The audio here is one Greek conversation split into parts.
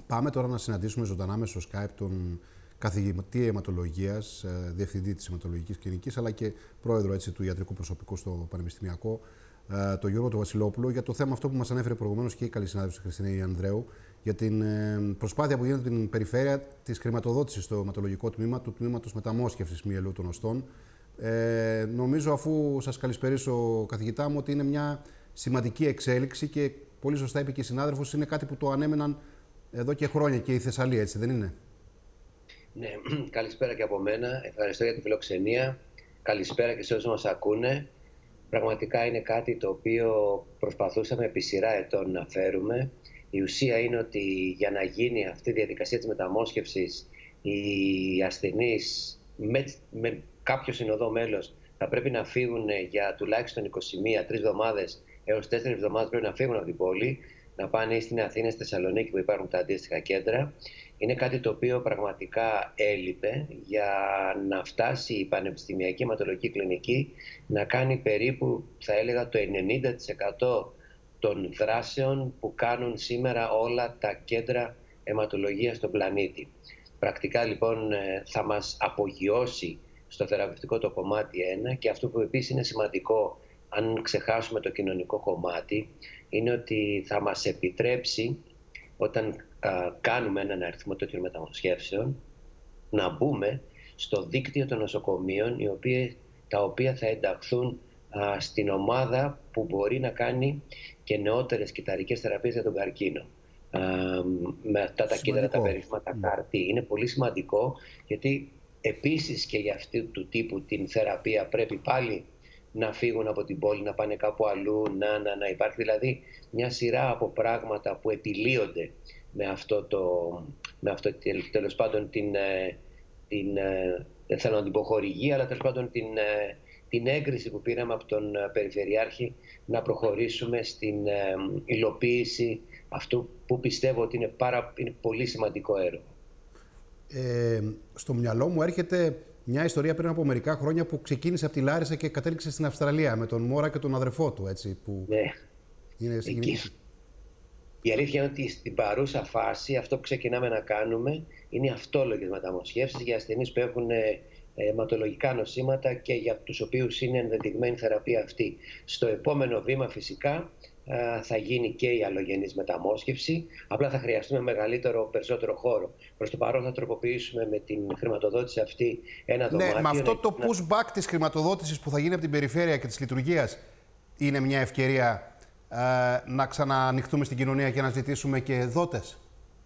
Πάμε τώρα να συναντήσουμε ζωντανά μέσω Skype τον καθηγητή αιματολογίας, διευθυντή της αιματολογικής κλινικής, αλλά και πρόεδρο του ιατρικού προσωπικού στο Πανεπιστημιακό, τον Γιώργο του Βασιλόπουλο, για το θέμα αυτό που μας ανέφερε προηγουμένως και η καλή συνάδελφος Χριστίνα Ανδρέου, για την προσπάθεια που γίνεται στην περιφέρεια της χρηματοδότησης στο αιματολογικό τμήμα του τμήματος μεταμόσχευσης μυελού των οστών. Νομίζω, αφού σας καλησπερίσω, καθηγητά μου, ότι είναι μια σημαντική εξέλιξη και πολύ σωστά είπε και η συνάδελφος, είναι κάτι που το ανέμεναν εδώ και χρόνια και η Θεσσαλία, έτσι δεν είναι? Ναι, καλησπέρα και από μένα. Ευχαριστώ για τη φιλοξενία. Καλησπέρα και σε όσους μας ακούνε. Πραγματικά είναι κάτι το οποίο προσπαθούσαμε επί σειρά ετών να φέρουμε. Η ουσία είναι ότι για να γίνει αυτή η διαδικασία της μεταμόσχευσης, οι ασθενείς με κάποιο συνοδό μέλος θα πρέπει να φύγουν για τουλάχιστον 21, 3 εβδομάδες έως 4 εβδομάδες πρέπει να φύγουν από την πόλη, να πάνε ή στην Αθήνα, στη Θεσσαλονίκη που υπάρχουν τα αντίστοιχα κέντρα. Είναι κάτι το οποίο πραγματικά έλειπε για να φτάσει η Πανεπιστημιακή Αιματολογική Κλινική να κάνει περίπου, θα έλεγα, το 90% των δράσεων που κάνουν σήμερα όλα τα κέντρα αιματολογίας στον πλανήτη. Πρακτικά λοιπόν θα μας απογειώσει στο θεραπευτικό το κομμάτι 1, και αυτό που επίσης είναι σημαντικό, αν ξεχάσουμε το κοινωνικό κομμάτι, είναι ότι θα μας επιτρέψει όταν κάνουμε έναν αριθμό τέτοιων μεταμοσχεύσεων να μπούμε στο δίκτυο των νοσοκομείων τα οποία θα ενταχθούν στην ομάδα που μπορεί να κάνει και νεότερες κυταρικές θεραπείες για τον καρκίνο. Με αυτά τα κέντρα, τα περίφημα, τα CAR-T. Είναι πολύ σημαντικό, γιατί επίσης και για αυτού του τύπου την θεραπεία πρέπει πάλι να φύγουν από την πόλη, να πάνε κάπου αλλού, να υπάρχει δηλαδή μια σειρά από πράγματα που επιλύονται με αυτό τέλος πάντων δεν θέλω να την πω χορηγία, αλλά τέλος πάντων την έγκριση που πήραμε από τον Περιφερειάρχη να προχωρήσουμε στην υλοποίηση αυτού που πιστεύω ότι είναι πολύ σημαντικό έργο. Στο μυαλό μου έρχεται μια ιστορία πριν από μερικά χρόνια που ξεκίνησε από τη Λάρισα και κατέληξε στην Αυστραλία με τον Μόρα και τον αδερφό του, έτσι, που ναι. είναι συγκινητική. Η αλήθεια είναι ότι στην παρούσα φάση αυτό που ξεκινάμε να κάνουμε είναι αυτόλογες μεταμοσχεύσεις για ασθενείς που έχουν αιματολογικά νοσήματα και για τους οποίους είναι ενδεδειγμένη η θεραπεία αυτή. Στο επόμενο βήμα φυσικά θα γίνει και η αλλογενής μεταμόσχευση, απλά θα χρειαστούμε περισσότερο χώρο. Προς το παρόν θα τροποποιήσουμε με την χρηματοδότηση αυτή ένα δωμάτιο. Ναι, με αυτό το pushback της χρηματοδότησης που θα γίνει από την περιφέρεια και της λειτουργίας είναι μια ευκαιρία να ξαναανοιχτούμε στην κοινωνία και να ζητήσουμε και δότες.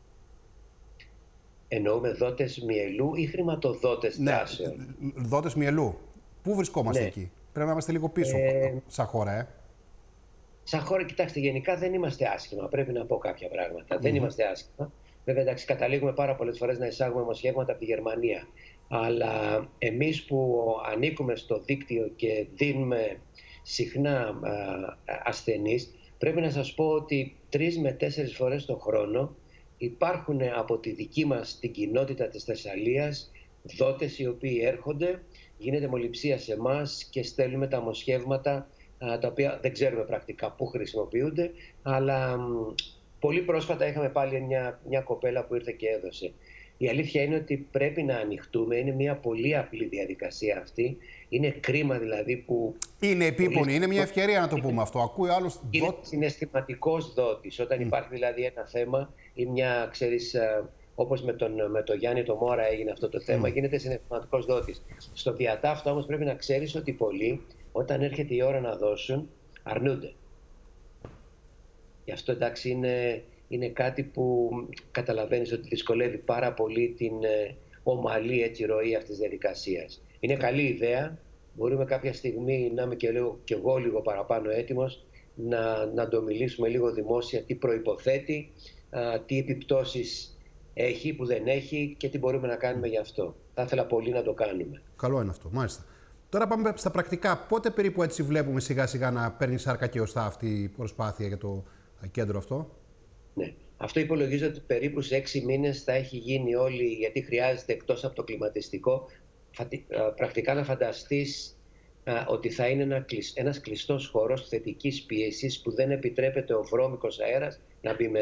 Εννοούμε δότες μυελού ή χρηματοδότες δράσεων? Ναι, δότες μυελού. Πού βρισκόμαστε εκεί? Πρέπει να είμαστε λίγο πίσω σαν χώρα, Σαν χώρα, κοιτάξτε, γενικά δεν είμαστε άσχημα. Πρέπει να πω κάποια πράγματα. Δεν είμαστε άσχημα. Βέβαια, εντάξει, καταλήγουμε πάρα πολλές φορές να εισάγουμε μοσχεύματα από τη Γερμανία. Αλλά εμείς που ανήκουμε στο δίκτυο και δίνουμε συχνά ασθενείς, πρέπει να σας πω ότι 3 με 4 φορές το χρόνο υπάρχουν από τη δική μας την κοινότητα της Θεσσαλίας δότες οι οποίοι έρχονται, γίνεται μοληψία σε εμάς και στέλνουμε τα μοσχεύματα τα οποία δεν ξέρουμε πρακτικά πού χρησιμοποιούνται, αλλά πολύ πρόσφατα είχαμε πάλι μια κοπέλα που ήρθε και έδωσε. Η αλήθεια είναι ότι πρέπει να ανοιχτούμε, είναι μια πολύ απλή διαδικασία αυτή. Είναι κρίμα δηλαδή που... Είναι επίπονη, είναι μια ευκαιρία να το πούμε αυτό. Ακούει άλλος είναι συναισθηματικός δότης. Όταν υπάρχει δηλαδή ένα θέμα ή μια, ξέρεις, όπως με τον Γιάννη το Μόρα έγινε αυτό το θέμα, γίνεται συναισθηματικός δότης. Στο διατάφτα όμως πρέπει να ξέρεις ότι πολλοί, όταν έρχεται η ώρα να δώσουν, αρνούνται. Γι' αυτό εντάξει είναι κάτι που καταλαβαίνεις ότι δυσκολεύει πάρα πολύ την ομαλή ροή αυτής της διαδικασίας. Είναι καλή ιδέα. Μπορούμε κάποια στιγμή να είμαι και εγώ λίγο παραπάνω έτοιμος να το μιλήσουμε λίγο δημόσια, τι προϋποθέτει, τι επιπτώσεις έχει, που δεν έχει και τι μπορούμε να κάνουμε γι' αυτό. Θα ήθελα πολύ να το κάνουμε. Καλό είναι αυτό, μάλιστα. Τώρα πάμε στα πρακτικά. Πότε περίπου έτσι βλέπουμε σιγά σιγά να παίρνει σάρκα και οστά αυτή η προσπάθεια για το κέντρο αυτό? Ναι. Αυτό υπολογίζω ότι περίπου σε 6 μήνες θα έχει γίνει όλη, γιατί χρειάζεται εκτός από το κλιματιστικό, πρακτικά να φανταστείς ότι θα είναι ένας κλειστός χώρος θετικής πίεσης που δεν επιτρέπεται ο βρώμικος αέρας να μπει μέσα.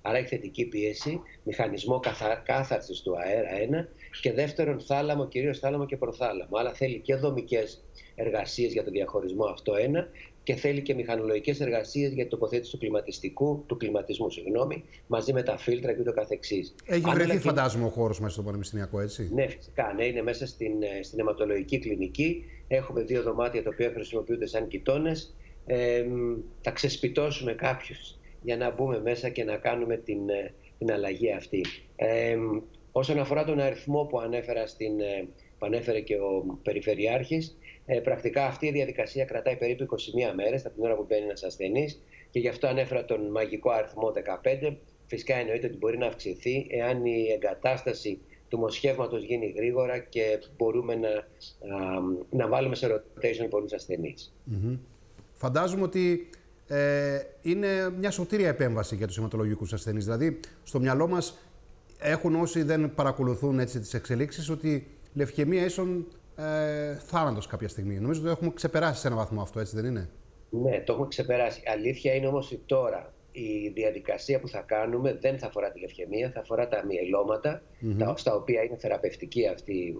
Άρα έχει θετική πίεση, μηχανισμό κάθαρσης του αέρα, ένα, και δεύτερον θάλαμο, κυρίως θάλαμο και προθάλαμο. Άρα θέλει και δομικές εργασίες για το διαχωρισμό αυτό, ένα, και θέλει και μηχανολογικές εργασίες για την τοποθέτηση του κλιματισμού, μαζί με τα φίλτρα και ούτω καθεξής. Έχει βρεθεί, φαντάζομαι, ο χώρος μέσα στο πανεπιστημιακό, έτσι? Ναι, φυσικά. Ναι, είναι μέσα στην αιματολογική κλινική. Έχουμε 2 δωμάτια τα οποία χρησιμοποιούνται σαν κοιτώνες. Θα ξεσπιτώσουμε κάποιους για να μπούμε μέσα και να κάνουμε την αλλαγή αυτή. Όσον αφορά τον αριθμό που ανέφερε και ο Περιφερειάρχης, πρακτικά αυτή η διαδικασία κρατάει περίπου 21 μέρες από την ώρα που μπαίνει ένας ασθενής, και γι' αυτό ανέφερα τον μαγικό αριθμό 15. Φυσικά εννοείται ότι μπορεί να αυξηθεί εάν η εγκατάσταση του μοσχεύματος γίνει γρήγορα και μπορούμε να βάλουμε σε rotation πολλούς ασθενείς. Φαντάζομαι ότι είναι μια σωτήρια επέμβαση για τους αιματολογικούς ασθενείς. Δηλαδή, στο μυαλό μας έχουν, όσοι δεν παρακολουθούν έτσι τις εξελίξεις, ότι λευκαιμία ίσον θάνατος κάποια στιγμή. Νομίζω ότι το έχουμε ξεπεράσει σε έναν βαθμό αυτό, έτσι δεν είναι? Ναι, το έχουμε ξεπεράσει. Αλήθεια είναι όμως ότι τώρα η διαδικασία που θα κάνουμε δεν θα αφορά τη λευκαιμία, θα αφορά τα μυελώματα, στα οποία είναι θεραπευτική αυτή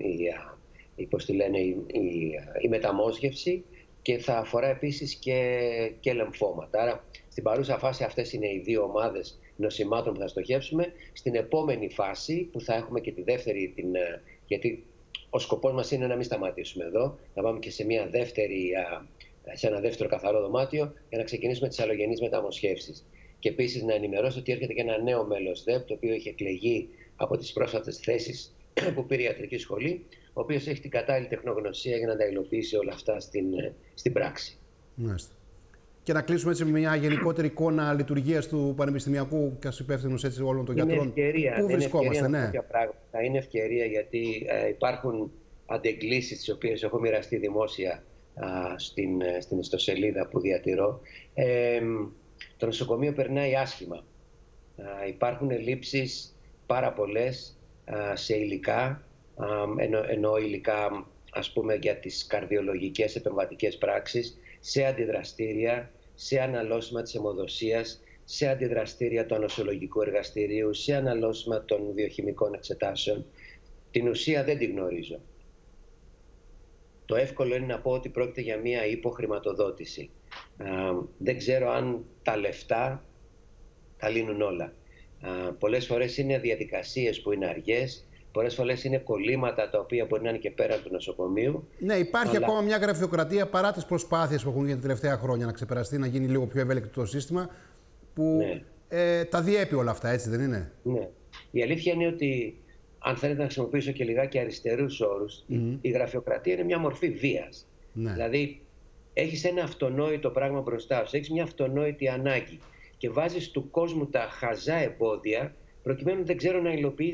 η μεταμόσχευση, και θα αφορά επίσης και λεμφώματα. Άρα, στην παρούσα φάση αυτές είναι οι 2 ομάδες νοσημάτων που θα στοχεύσουμε. Στην επόμενη φάση, που θα έχουμε και τη δεύτερη, γιατί ο σκοπός μας είναι να μην σταματήσουμε εδώ, να πάμε και σε ένα δεύτερο καθαρό δωμάτιο για να ξεκινήσουμε τις αλλογενείς μεταμοσχεύσεις. Και επίσης να ενημερώσω ότι έρχεται και ένα νέο μέλος ΔΕΠ, το οποίο είχε εκλεγεί από τις πρόσφατες θέσεις που πήρε η ιατρική σχολή, ο οποίος έχει την κατάλληλη τεχνογνωσία για να τα υλοποιήσει όλα αυτά στην πράξη. Μάλιστα. Και να κλείσουμε έτσι με μια γενικότερη εικόνα λειτουργίας του πανεπιστημιακού και ως υπεύθυνος έτσι όλων των γιατρών. Πού βρισκόμαστε, ναι? Είναι ευκαιρία, γιατί υπάρχουν αντεγκλήσεις τις οποίες έχω μοιραστεί δημόσια στην ιστοσελίδα που διατηρώ. Το νοσοκομείο περνάει άσχημα. Υπάρχουν ελλείψεις πάρα πολλές σε υλικά, ενώ υλικά, ας πούμε, για τις καρδιολογικές επεμβατικές πράξεις, σε αντιδραστήρια, σε αναλώσιμα της αιμοδοσίας, σε αντιδραστήρια του ανοσολογικού εργαστηρίου, σε αναλώσιμα των βιοχημικών εξετάσεων. Την ουσία δεν την γνωρίζω. Το εύκολο είναι να πω ότι πρόκειται για μια υποχρηματοδότηση. Δεν ξέρω αν τα λεφτά τα λύνουν όλα. Πολλές φορές είναι διαδικασίες που είναι αργές, πολλές φορές είναι κολλήματα τα οποία μπορεί να είναι και πέραν του νοσοκομείου. Ναι, υπάρχει ακόμα μια γραφειοκρατία παρά τις προσπάθειες που έχουν γίνει τα τελευταία χρόνια να ξεπεραστεί, να γίνει λίγο πιο ευέλικτο το σύστημα, που τα διέπει όλα αυτά, έτσι δεν είναι? Ναι. Η αλήθεια είναι ότι, αν θέλετε να χρησιμοποιήσω και λιγάκι αριστερούς όρους, η γραφειοκρατία είναι μια μορφή βίας. Ναι. Δηλαδή, έχεις ένα αυτονόητο πράγμα μπροστά σου, έχεις μια αυτονόητη ανάγκη και βάζεις του κόσμου τα χαζά εμπόδια, προκειμένου δεν ξέρω να υλοποιεί,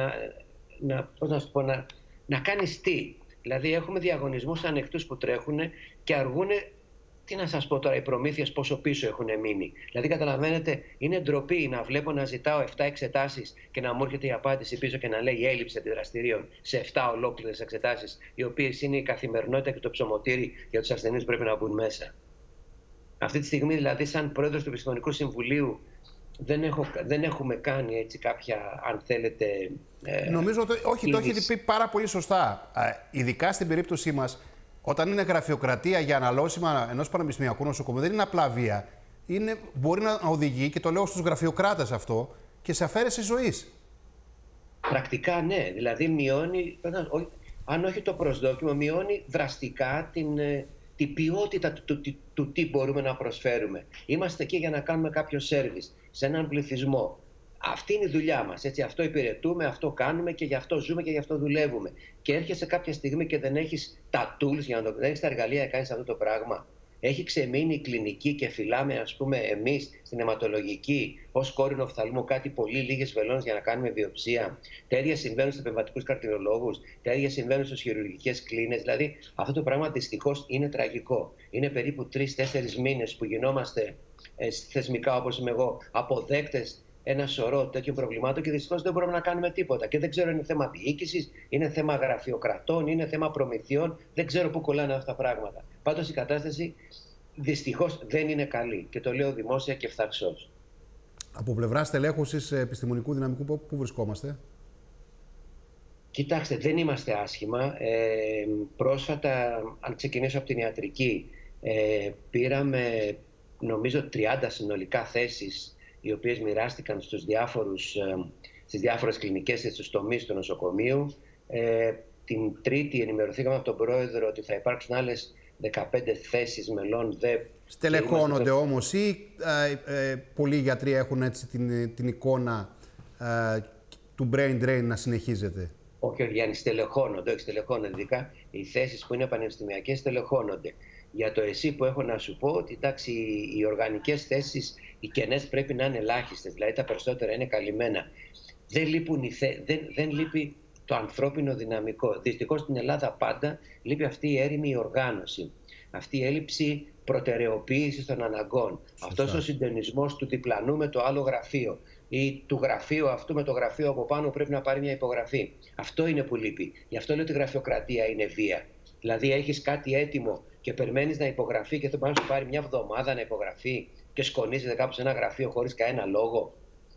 να κάνεις τι. Δηλαδή, έχουμε διαγωνισμούς ανεκτούς που τρέχουν και αργούν. Τι να σας πω τώρα, οι προμήθειες πόσο πίσω έχουν μείνει. Δηλαδή, καταλαβαίνετε, είναι ντροπή να βλέπω να ζητάω 7 εξετάσεις και να μου έρχεται η απάντηση πίσω και να λέει έλλειψη αντιδραστηρίων σε 7 ολόκληρες εξετάσεις, οι οποίες είναι η καθημερινότητα και το ψωμοτήρι για τους ασθενείς που πρέπει να μπουν μέσα. Αυτή τη στιγμή, δηλαδή, σαν πρόεδρος του Επιστημονικού Συμβουλίου, δεν έχουμε κάνει έτσι κάποια, αν θέλετε... Νομίζω ότι όχι, το έχετε πει πάρα πολύ σωστά. Ειδικά στην περίπτωσή μας, όταν είναι γραφειοκρατία για αναλώσιμα ενός πανεπιστημιακού νοσοκομείου, δεν είναι απλά βία. Μπορεί να οδηγεί, και το λέω στους γραφειοκράτες αυτό, και σε αφαίρεση ζωής. Πρακτικά ναι. Δηλαδή μειώνει, αν όχι το προσδόκιμο, μειώνει δραστικά την ποιότητα του τι μπορούμε να προσφέρουμε. Είμαστε εκεί για να κάνουμε κάποιο σέρβις σε έναν πληθυσμό. Αυτή είναι η δουλειά μας. Έτσι, αυτό υπηρετούμε, αυτό κάνουμε και γι' αυτό ζούμε και γι' αυτό δουλεύουμε. Και έρχεσαι κάποια στιγμή και δεν έχεις τα tools, δεν έχεις τα εργαλεία να κάνεις αυτό το πράγμα. Έχει ξεμείνει η κλινική και φυλάμε, ας πούμε, εμείς στην αιματολογική ως κόρυνο οφθαλμού κάτι πολύ λίγες βελόνες για να κάνουμε βιοψία. Τα ίδια συμβαίνουν στους επεμβατικούς καρτιολόγους, τα ίδια συμβαίνουν στις χειρουργικές κλίνες. Δηλαδή, αυτό το πράγμα δυστυχώς είναι τραγικό. Είναι περίπου 3-4 μήνες που γινόμαστε θεσμικά, όπως είμαι εγώ, αποδέκτες ένα σωρό τέτοιων προβλημάτων και δυστυχώς δεν μπορούμε να κάνουμε τίποτα. Και δεν ξέρω αν είναι θέμα διοίκησης, είναι θέμα γραφειοκρατών, είναι θέμα προμηθειών. Δεν ξέρω πού κολλάνε αυτά τα πράγματα. Πάντως η κατάσταση δυστυχώς δεν είναι καλή. Και το λέω δημόσια και φθαρσώς. Από πλευράς τελέχωσης επιστημονικού δυναμικού, πού βρισκόμαστε? Κοιτάξτε, δεν είμαστε άσχημα. Πρόσφατα, αν ξεκινήσω από την ιατρική, πήραμε νομίζω 30 συνολικά θέσεις, οι οποίες μοιράστηκαν στις διάφορες κλινικές και στους τομείς του νοσοκομείου. Την Τρίτη ενημερωθήκαμε από τον Πρόεδρο ότι θα υπάρξουν άλλες 15 θέσεις μελών ΔΕΠ. Στελεχώνονται όμως ή πολλοί γιατροί έχουν έτσι την εικόνα του brain drain να συνεχίζεται? Όχι, Γιάννη, στελεχώνονται. Όχι, στελεχώνονται. Ειδικά οι θέσεις που είναι πανεπιστημιακές στελεχώνονται. Για το ΕΣΥ που έχω να σου πω ότι εντάξει, οι οργανικές θέσεις, οι κενές πρέπει να είναι ελάχιστες. Δηλαδή τα περισσότερα είναι καλυμμένα. Δεν λείπει το ανθρώπινο δυναμικό. Δυστυχώς στην Ελλάδα πάντα λείπει αυτή η έρημη οργάνωση. Αυτή η έλλειψη προτεραιοποίησης των αναγκών. Αυτός ο συντονισμός του διπλανού με το άλλο γραφείο ή του γραφείου αυτού με το γραφείο από πάνω πρέπει να πάρει μια υπογραφή. Αυτό είναι που λείπει. Γι' αυτό λέω ότι η γραφειοκρατία είναι βία. Δηλαδή έχεις κάτι έτοιμο και περιμένεις να υπογραφεί και το πάνω σου πάρει μια εβδομάδα να υπογραφεί και σκονίζεται κάπου σε ένα γραφείο χωρίς κανένα λόγο.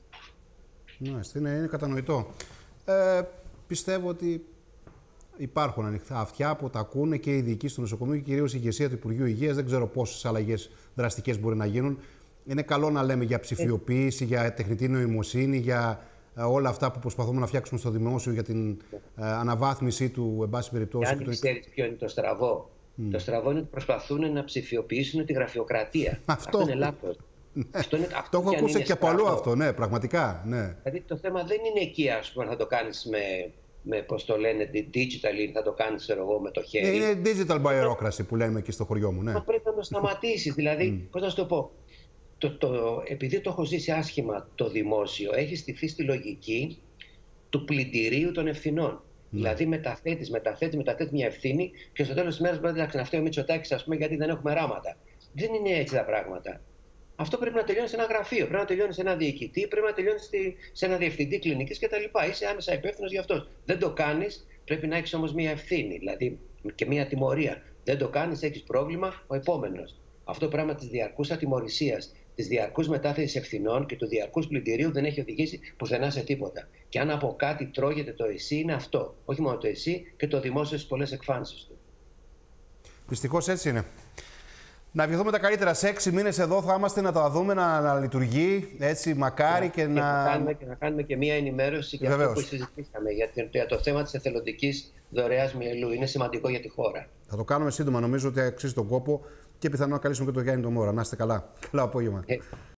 Είναι κατανοητό. Πιστεύω ότι υπάρχουν ανοιχτά αυτιά που τα ακούνε και οι ειδικοί στο νοσοκομείο και κυρίως η ηγεσία του Υπουργείου Υγείας. Δεν ξέρω πόσες αλλαγές δραστικές μπορεί να γίνουν. Είναι καλό να λέμε για ψηφιοποίηση, για τεχνητή νοημοσύνη, για όλα αυτά που προσπαθούμε να φτιάξουμε στο δημόσιο, για την αναβάθμιση του, εν πάση περιπτώσει. Αν ξέρεις ποιο είναι το στραβό. Το στραβό είναι ότι προσπαθούν να ψηφιοποιήσουν τη γραφειοκρατία. Αυτό είναι λάθος. Το έχω ακούσει και από αλλού αυτό, ναι, πραγματικά. Ναι. Δηλαδή το θέμα δεν είναι εκεί, ας πούμε, θα το κάνεις με πώς το λένε, digital, ή θα το κάνεις εγώ με το χέρι. Είναι digital bureaucracy που λέμε εκεί στο χωριό μου, ναι. Μα πρέπει να το σταματήσεις. Δηλαδή, πώς να σου το πω, επειδή το έχω ζήσει άσχημα το δημόσιο, έχει στηθεί στη λογική του πλυντηρίου των ευθυνών. Δηλαδή μεταθέτεις μια ευθύνη και στο τέλος της μέρας πρέπει να ξαναφτεί ο Μητσοτάκης, ας πούμε, γιατί δεν έχουμε ράματα. Δεν είναι έτσι τα πράγματα. Αυτό πρέπει να τελειώνει σε ένα γραφείο, πρέπει να τελειώνει σε ένα διοικητή, πρέπει να τελειώνει σε ένα διευθυντή κλινικής κτλ. Είσαι άμεσα υπεύθυνος γι' αυτό. Δεν το κάνεις, πρέπει να έχεις όμως μια ευθύνη, δηλαδή και μια τιμωρία. Δεν το κάνεις, έχεις πρόβλημα, ο επόμενος. Αυτό το πράγμα της διαρκούς ατιμωρησίας, της διαρκούς μετάθεσης ευθυνών και του διαρκούς πλυντηρίου δεν έχει οδηγήσει πουθενά σε τίποτα. Και αν από κάτι τρώγεται το ΕΣΥ, είναι αυτό. Όχι μόνο το ΕΣΥ και το δημόσιο στις πολλές εκφάνσεις του. Δυστυχώς έτσι είναι. Να ευχηθούμε τα καλύτερα. Σε 6 μήνες εδώ θα είμαστε να τα δούμε να λειτουργεί έτσι, μακάρι και να κάνουμε και μία ενημέρωση για αυτό που συζητήσαμε, για το θέμα της εθελοντικής δωρεάς μυελού. Είναι σημαντικό για τη χώρα. Θα το κάνουμε σύντομα. Νομίζω ότι αξίζει τον κόπο και πιθανόν να καλέσουμε και τον Γιάννη τον Μόρα. Να είστε καλά. Καλό απόγευμα.